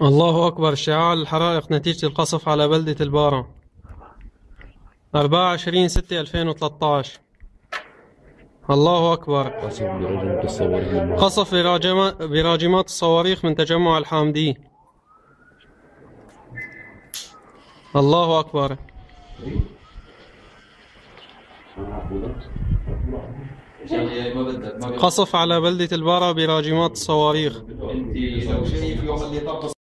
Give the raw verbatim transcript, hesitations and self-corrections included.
الله أكبر. اشتعال الحرائق نتيجة القصف على بلدة البارة أربعة وعشرين ستة ألفين وثلاثة عشر. الله أكبر. قصف براجمات الصواريخ من تجمع الحامدي. الله أكبر. قصف على بلدة البارة براجمات الصواريخ.